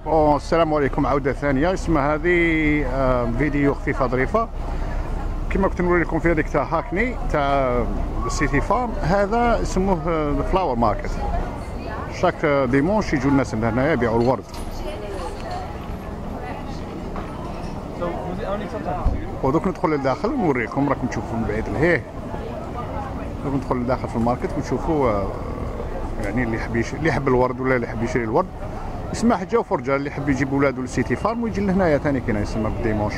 السلام عليكم عودة ثانية. اسمها هذه فيديو خفيفة ظريفة كما كنت نوري لكم في هذيك تاع هاكني تاع السيتي فارم. هذا يسموه فلاور ماركت. شاك ديمونش يجوا الناس لهنايا يبيعوا الورد. ودوك ندخل للداخل ونوريكم، راكم تشوفوا من بعيد لهيه. دوك ندخل للداخل في الماركت ونشوفوا يعني اللي يحب الورد ولا اللي يحب يشري الورد يسمح جا وفرجه. اللي يحب يجيب ولادو للسيتي فارم ويجي لهنايا ثاني كاين يسمى بالديمونش.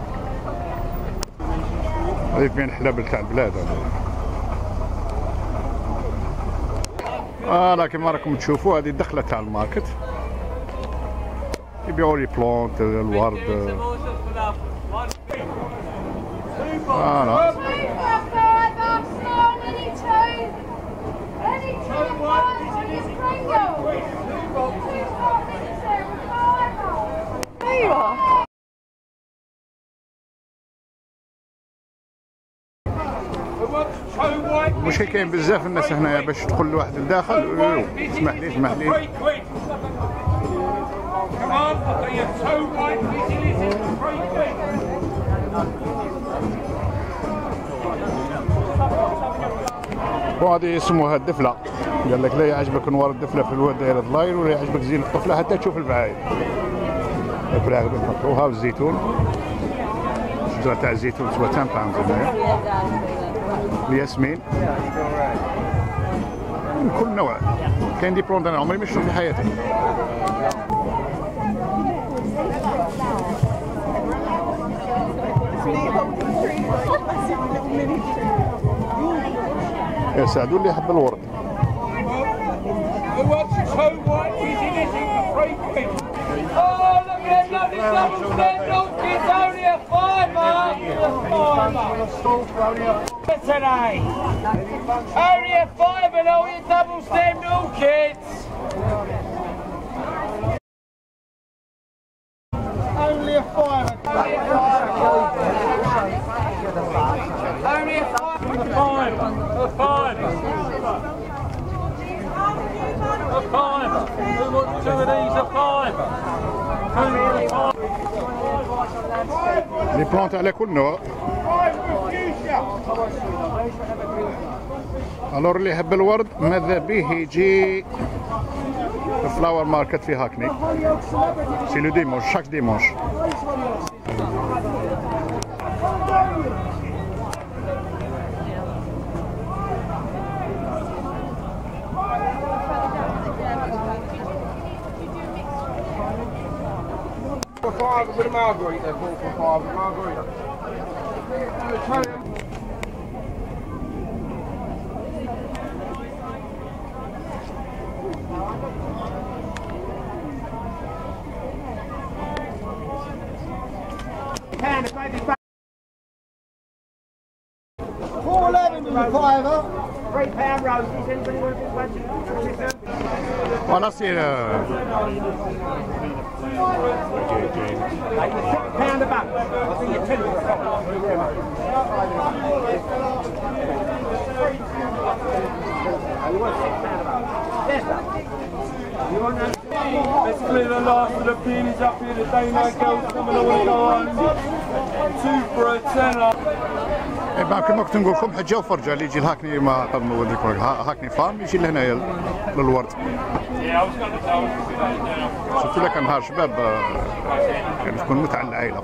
هذيك بين الحلابل تاع البلاد هذا. كما راكم تشوفوا هذه الدخله تاع الماركت، يبيعوا لي بلونت الورد. فوالا مش كاين بزاف الناس هنايا باش تدخل لواحد لداخل. اسمح لي وهذه يسموها الدفله. قال لك لا يعجبك نوار الدفله في الواد داير الضلايل ولا يعجبك زين الطفله حتى تشوف البعايد. الفراغ نحطوها والزيتون، شجره تاع الزيتون تسوى 10 باوند هنايا. الياسمين من كل نوع. كاين دي بلونت انا عمري ما شفتهم في حياتي. يا سعدو اللي يحب الورد. Today. Only a five and all your double stem milk kids. Only a five. Only a five. A five. A five. A five. Who wants two of these? A five. لي بلونت على كل نوع. الور اللي يحب الورد ماذا به يجي الفلاور ماركت في هاكني. سي لو ديمونش، شاك ديمونش. Five with a margarita, 4 for 5 with a margarita. £4.11 with a fiver. £3 roses. Anybody want this one? Voilà, c'est £6 a buck. I think you're 10 for a you want £6 a buck? Yes, sir. You want that? Let's clear the last of the peonies up here today, no girls coming all the go home. 2 for a tenner. كما كنت نقول لكم حجه وفرجه اللي يجي لهاكني ما نوري لكم هاكني فارم يجي لهنايا للورد. شفتوا لك نهار شباب كان تكون متعه للعائله.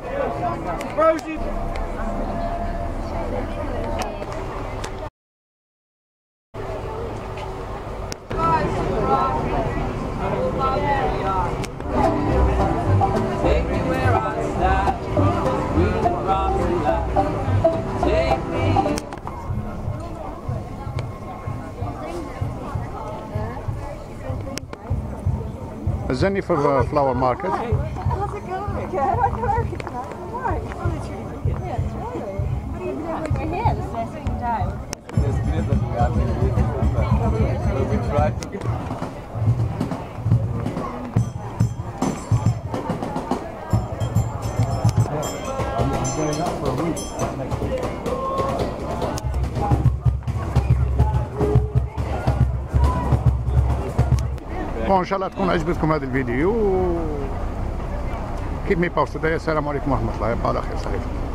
Zenny for the flower market. How's it going? Good. I know everything. Right. Oh, it's really good. Yeah, it's really. What are you doing? We're here. This is our second day. It's great that we are here. So we try to get. I'm going up for a week next week. ان شاء الله تكون عجبتكم هذا الفيديو. keep me posted. Assalamu alaikum wa rahmatullah. يبقى على خير صحيح.